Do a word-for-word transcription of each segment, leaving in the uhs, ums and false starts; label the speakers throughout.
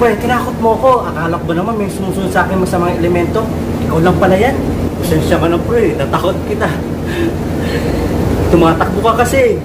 Speaker 1: pre, tinakot mo ko. Akala ko ba naman may sumusunod sa akin masamang elemento? Ikaw lang pala yan. Pasensya ka na pre, natakot kita. Tumatakbo ka kasi.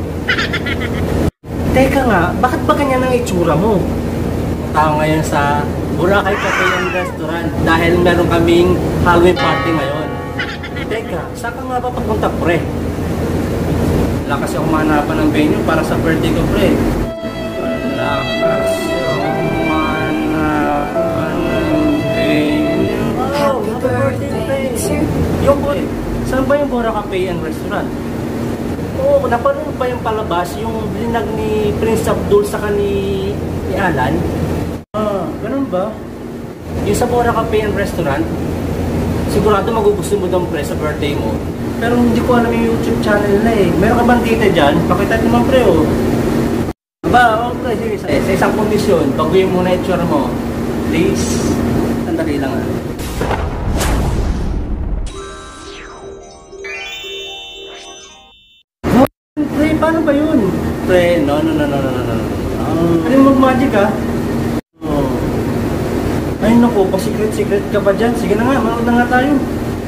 Speaker 1: Teka nga, bakit ba ganyan ang itsura mo? Tao ngayon sa Boracay Cafe and Restaurant dahil meron kaming Halloween party ngayon. Teka, saan ka nga ba papunta pre? Wala kasi ako mahanapan ng venue para sa birthday ko pre. Wala kasi ako mahanapan ng venue. Oh, happy birthday pre! Yung boy, saan ba yung Boracay Cafe and Restaurant? Oo, oh, napanood pa yung palabas, yung linag ni Prince Abdul sa ni, ni Alan. Ah, ganun ba? Yung sa Boracay Cafe and Restaurant, sigurado magugustuhan mo daw pre sa birthday mo. Pero hindi ko alam yung YouTube channel na eh. Meron ka bang data dyan? Pakita naman pre oh. Ba, oh pre, sige, sa, sa isang kondisyon, baguhin mo na yung itsura mo. Please, sandali lang ah. Pre, paano ba yun? Pre, no, no, no, no, no, no, no. Um, ano yung mag-magic ah? Oh. Ay naku, pa-secret-secret ka pa dyan. Sige na nga, manood na nga tayo.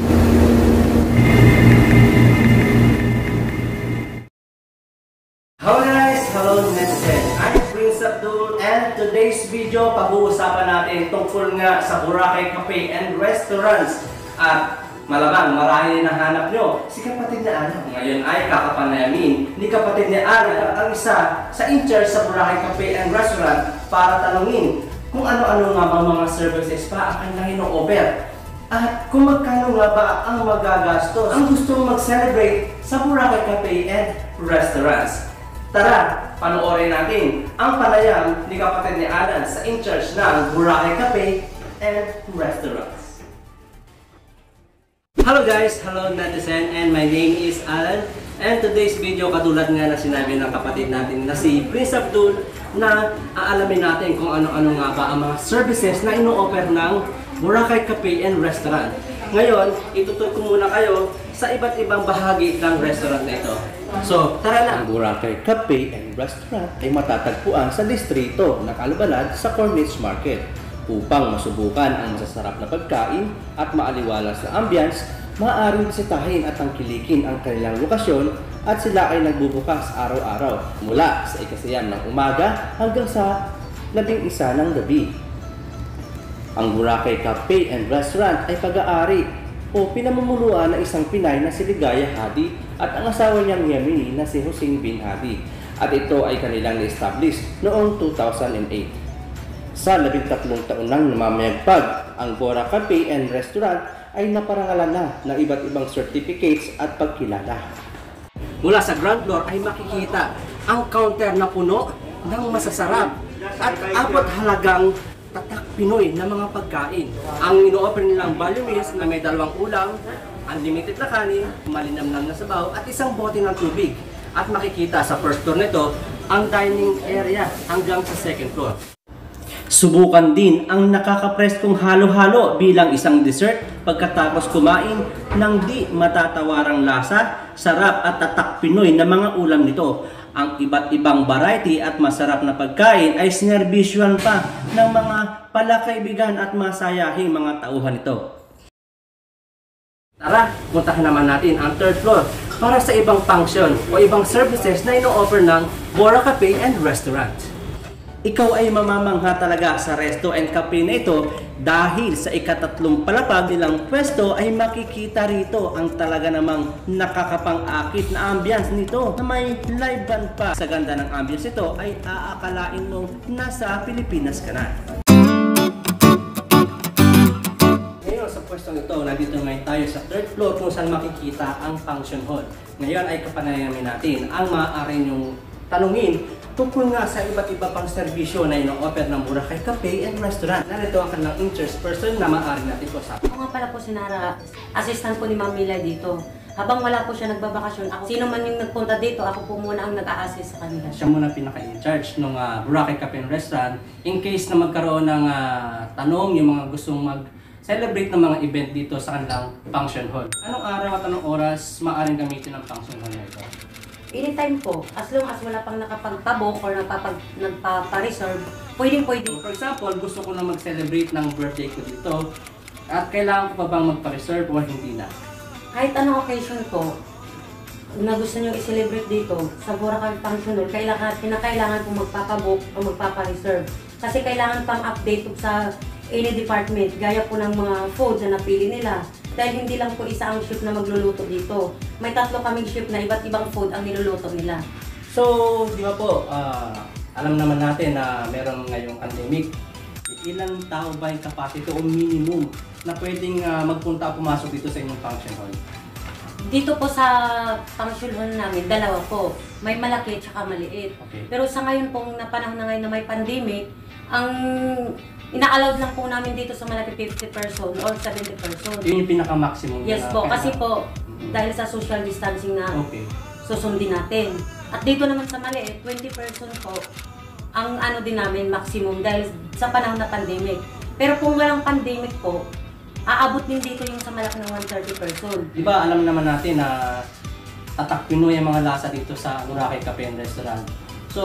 Speaker 1: Hello guys! Hello netizen! I'm Prince Abdul and today's video, pag-uusapan natin tungkol nga sa Boracay Cafe and Restaurants. At malamang marami na hanap nyo si kapatid na Ana. Ngayon ay kakapanayamin ni kapatid ni Ana ang isa sa in-charge sa Boracay Cafe and Restaurant para tanungin kung ano-ano nga bang mga services pa ang kanilang ino-offer at kung magkano nga ba ang magagastos ang gustong mag-celebrate sa Boracay Cafe and Restaurants. Tara, panoorin natin ang panayam ni kapatid ni Alan sa in-charge ng Boracay Cafe and Restaurants. Hello guys! Hello netizen! And my name is Alan. And today's video, katulad nga na sinabi ng kapatid natin na si Prince Abdul, na aalamin natin kung ano-ano nga ba ang mga services na ino-offer ng Boracay Cafe and Restaurant. Ngayon, itutur ko muna kayo sa iba't ibang bahagi ng restaurant na ito. So, tara na!
Speaker 2: Ang Boracay Cafe and Restaurant ay matatagpuan sa distrito na Calubalad sa Corniche Market. Upang masubukan ang masasarap na pagkain at maaliwalas na ambience, maaaring bisitahin at tangkilikin ang kanilang lokasyon at sila ay nagbubukas araw-araw mula sa ikasiyam ng umaga hanggang sa labing isa ng gabi. Ang Boracay Cafe and Restaurant ay pag-aari o pinamumunuan ng isang Pinay na si Ligaya Hadi at ang asawa niyang Yemeni na si Hussein bin Hadi, at ito ay kanilang na-establish noong two thousand eight. Sa labing tatlong taon nang namamayagpag, ang Boracay Cafe and Restaurant ay naparangalan na ng iba't ibang certificates at pagkilala.
Speaker 1: Mula sa ground floor ay makikita ang counter na puno ng masasarap at abot halagang tatak Pinoy na mga pagkain. Ang ino-offer nilang value meals na may dalawang ulam, unlimited na kanin, malinamnam na sabaw at isang bote ng tubig. At makikita sa first floor nito ang dining area hanggang sa second floor. Subukan din ang nakakapreskong halo-halo bilang isang dessert pagkatapos kumain ng di matatawarang lasa, sarap at tatak Pinoy na mga ulam nito. Ang iba't ibang variety at masarap na pagkain ay sinerbisyohan pa ng mga palakaibigan at masayahing mga tauhan nito. Tara, puntahan naman natin ang third floor para sa ibang function o ibang services na ino-offer ng Boracay Cafe and Restaurant. Ikaw ay mamamangha talaga sa resto and cafe na ito dahil sa ikatatlong palapag nilang pwesto ay makikita rito ang talaga namang nakakapang-akit na ambience nito na may live band pa. Sa ganda ng ambience ito ay aakalain mong nasa Pilipinas ka na. Ngayon sa pwestong ito, nandito ngayon tayo sa third floor kung saan makikita ang function hall. Ngayon ay kapanayamin natin ang maaari niyong tanungin tungkol nga sa iba't iba pang serbisyo na ino-offer ng Boracay Cafe and Restaurant. Narito ang kanilang in-charge person na maaari natin po sa.
Speaker 3: Ako nga pala po si Nara, assistant po ni Ma'am Mila dito. Habang wala po siya nagbabakasyon, ako sino man yung nagpunta dito, ako po muna ang nag-a-assist sa kanila.
Speaker 1: Siya muna pinaka-in-charge ng uh, Boracay Cafe and Restaurant in case na magkaroon ng uh, tanong yung mga gustong mag-celebrate ng mga event dito sa kanilang function hall. Anong araw at anong oras maaaring gamitin ang function hall na ito?
Speaker 3: Anytime po, as long as wala pang nakapagpabok or nagpapag, nagpapa-reserve, pwedeng pwede.
Speaker 1: For example, gusto ko na mag-celebrate ng birthday ko dito at kailangan ko pa bang magpa-reserve o hindi na?
Speaker 3: Kahit anong occasion po na gusto nyo i-celebrate dito sa Boracay Function Hall, kailangan, pinakailangan po magpapabook o magpapa-reserve. Kasi kailangan pang update sa any department, gaya po ng mga food na napili nila. Dahil hindi lang po isa ang shift na magluluto dito. May tatlo kaming shift na iba't ibang food ang niluluto nila.
Speaker 1: So, di ba po, ah, alam naman natin na meron ngayong pandemic. Ilang tao ba yung capacity o minimum na pwedeng ah, magpunta o pumasok dito sa inyong function hall?
Speaker 3: Dito po sa function hall namin, dalawa po. May malaki at saka maliit.
Speaker 1: Okay.
Speaker 3: Pero sa ngayon pong napanahon na ngayon na may pandemic, ang ina-allowed lang po namin dito sa malaki fifty person or seventy person.
Speaker 1: Yun yung pinaka-maximum.
Speaker 3: Yes
Speaker 1: na
Speaker 3: po,
Speaker 1: pwede
Speaker 3: kasi
Speaker 1: na-
Speaker 3: po,
Speaker 1: Mhm.
Speaker 3: dahil sa social distancing na
Speaker 1: Okay.
Speaker 3: susundin natin. At dito naman sa maliit, twenty person po, ang ano din namin, maximum, dahil sa panahon na pandemic. Pero kung walang pandemic po, aabot din dito yung sa malaki ng one hundred thirty person.
Speaker 1: Di ba alam naman natin na tatak Pinoy ang mga lasa dito sa Boracay Cafe and Restaurant. So,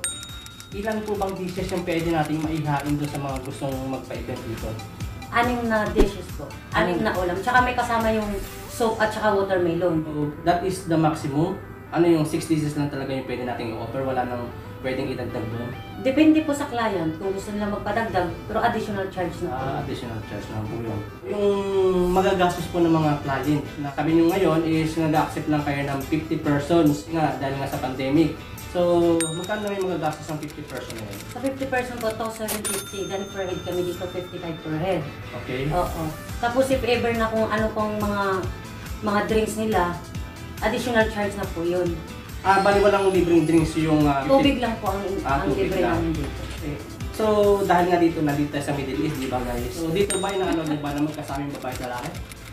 Speaker 1: ilan po bang dishes yung pwede natin maihain doon sa mga gustong magpa-event dito?
Speaker 3: Anim na dishes po. Anim na ulam. Tsaka may kasama yung soup at tsaka watermelon.
Speaker 1: So, that is the maximum. Ano yung six dishes lang talaga yung pwede natin i-offer? Wala nang pwedeng idagdag doon?
Speaker 3: Depende po sa client kung gusto nila magpadagdag, pero additional charge na po.
Speaker 1: Ah, additional charge lang po yun. Yung magagastos po ng mga client na sabi nyo ngayon is nag-accept lang kayo ng fifty persons nga dahil nga sa pandemic. So, magkano naman yung magagastos ng fifty person na yun?
Speaker 3: Sa fifty person po, one thousand fifty. Then per head kami dito, fifty-five per head.
Speaker 1: Okay?
Speaker 3: Oo. Tapos if ever na kung ano pong mga mga drinks nila, additional charge na po yun.
Speaker 1: Ah, bali walang libreng drinks yung... Uh,
Speaker 3: Tubig lang po ang,
Speaker 1: Ah,
Speaker 3: ang
Speaker 1: tubig
Speaker 3: libre
Speaker 1: lang.
Speaker 3: namin dito.
Speaker 1: Okay. So, dahil nga dito, nandito tayo sa Middle East, di ba guys? So, dito ba yung ano, di ba na magkasama yung babae at lalaki?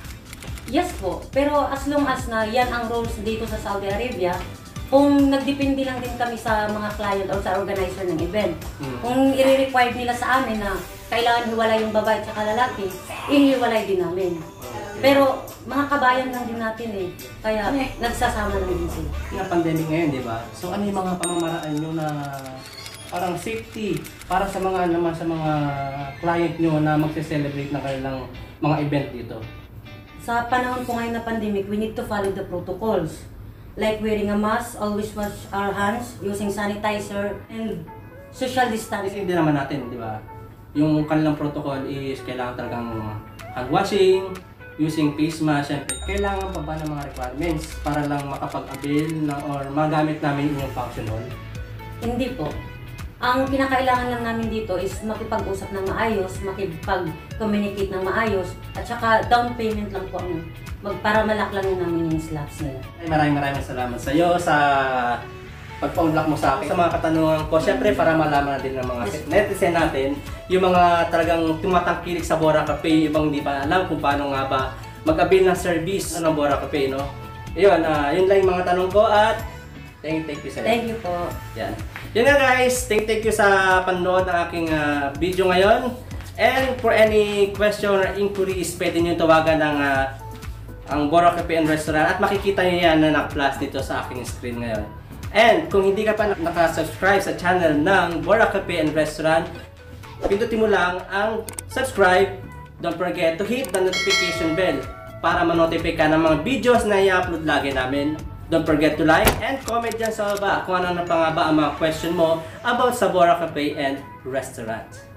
Speaker 3: Yes po. Pero as long as na yan ang rules dito sa Saudi Arabia, kung nagdepende lang din kami sa mga client o sa organizer ng event.
Speaker 1: Hmm.
Speaker 3: Kung i-require nila sa amin na kailangan hiwalay yung babae at saka lalaki, ihiwalay din namin. Pero mga kabayan lang din natin eh. Kaya nagsasama lang din sila.
Speaker 1: Na pandemic ngayon, di ba? So, ano yung mga pamamaraan nyo na parang safety para sa mga naman sa mga client nyo na magse-celebrate ng kanilang mga event dito?
Speaker 3: Sa panahon po ngayon na pandemic, we need to follow the protocols. Like wearing a mask, always wash our hands, using sanitizer, and social
Speaker 1: Kasi
Speaker 3: distancing.
Speaker 1: hindi naman natin, di ba? Yung kanilang protocol is kailangan talagang hand washing, using face mask, syempre. Kailangan pa ba ng mga requirements para lang makapag-avail ng or magamit namin yung function hall?
Speaker 3: Hindi po. Ang pinakailangan lang namin dito is makipag-usap ng maayos, makipag-communicate ng maayos, at saka down payment lang po ang mag para malaklang namin yung slots nila.
Speaker 1: Ay, maraming maraming salamat sa iyo sa pagpa-unlock mo sa akin sa mga katanungan ko. Syempre para malaman na din ng mga netizen natin yung mga talagang tumatangkilik sa Bora Cafe, ibang hindi pa alam kung paano nga ba mag-avail ng service ng Bora Cafe, no? Ayun, uh, yun lang yung mga tanong ko at thank, thank you sa
Speaker 3: Thank you po.
Speaker 1: Yan. Yun nga guys, thank, thank you sa panonood ng aking uh, video ngayon. And for any question or inquiries, pwede nyo tawagan ng uh, ang Bora Cafe and Restaurant at makikita nyo yan na naka-flash dito sa aking screen ngayon. And kung hindi ka pa nakasubscribe sa channel ng Bora Cafe and Restaurant, pindutin mo lang ang subscribe. Don't forget to hit the notification bell para ma-notify ka ng mga videos na i-upload lagi namin. Don't forget to like and comment dyan sa baba kung ano na pa nga ba ang mga question mo about sa Bora Cafe and Restaurant.